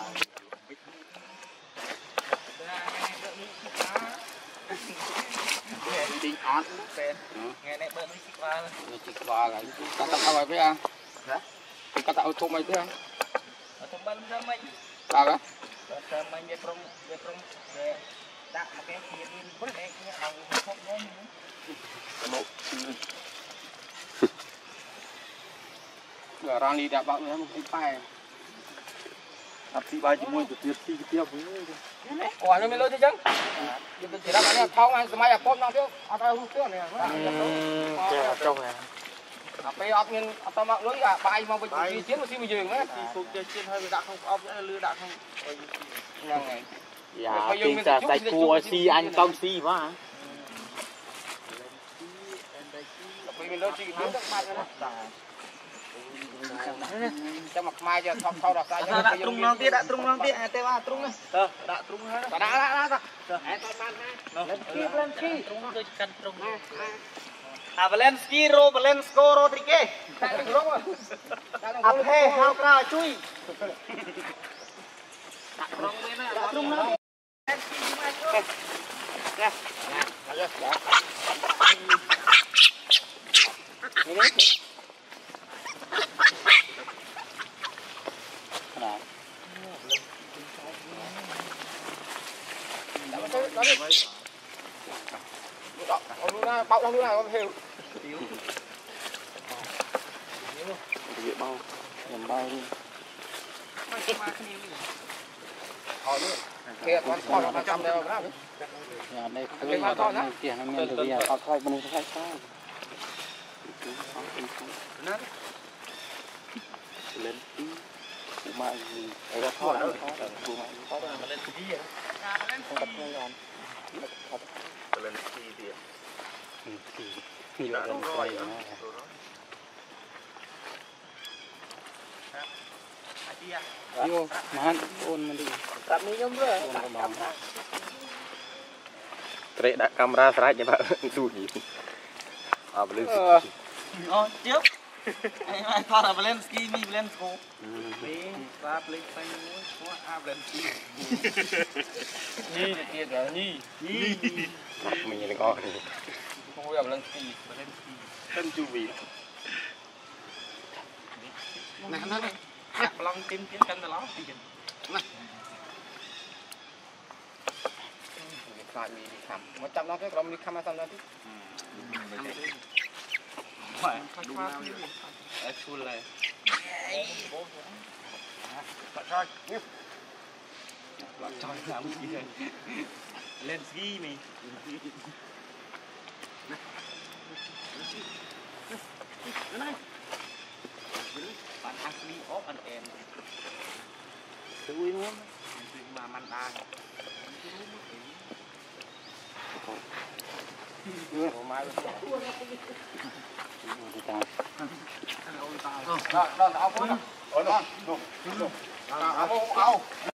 Đi ăn phèn. Nghe này bữa mới xịt qua rồi. Xịt qua rồi. Cắt tao vậy à? Hả? Cắt tao thùng mày thế à? Thùng bánh ra mình. Sao đó? Ra mình về trong để đặt một cái kia đi bớt cái đầu không có nữa. Một. Giờ ra đi đã bao nhiêu một cái bài. Đặt xí bài chỉ mua được tiệt xí tiếp với. Quả nó mới lôi thế chứ. Chỉ là cái thau anh mai con nó thiếu, tao hút trước này. Trong này. Bây giờ mình tao mặc lưới à, bài mà bây chiến một xí bây giờ nữa. Thì phục trên hơi đã không ốp nữa lừa đã không. Này. Dạ, tiền trả sạch cua xi anh công xi quá. Mình lôi xí cái nước mai cho nó. Cho mặt mai cho thau đọc sai cho. Đã trung non tiết, tê ba trung này. Đã trung hết. Đã. Lên chi. Trung tôi cần trung. À Valensky ro Valensko Rodriguez. À he hao ca chui. Đã trung nó. Bao đâu nữa không hiểu. Cái bao. Làm bao đi. Kia con nó trong đây mà. Nhà đây cái con nó kia nó men từ giờ họ coi bên này sai. Lên tí. Mà gì? Đây là thôi đó. Có mà lên tí vậy. Không tập nhanh rồi. Lên chi thì Nhiều lần quay nó. Vô, mà hắn ôn mà đi. Tạm đi nhóm rồi. Trệ đã camera sạch nha bạn. Xui gì. À, lên Trước. Anh thoát là Valensky, mi Valensko. Và play xanh của Valensky. Nhi thì rồi nhi. Mình nhìn coi. Không có Valensky. Thân chu vị. Nè nó đây. Long tim tiến cân là lắm. Này. Phải đi khám. Mà chăm nó cái còn đi khám xong đó chứ. Đúng nào đi. Ở chul này. Rồi. Trời làm gì vậy? Lên ski mày. Này. Bạn Ashley off and em. Tự uy luôn. Mà man đa. Ủa mai luôn. Đó, áo phun. Ôi đó. Áo.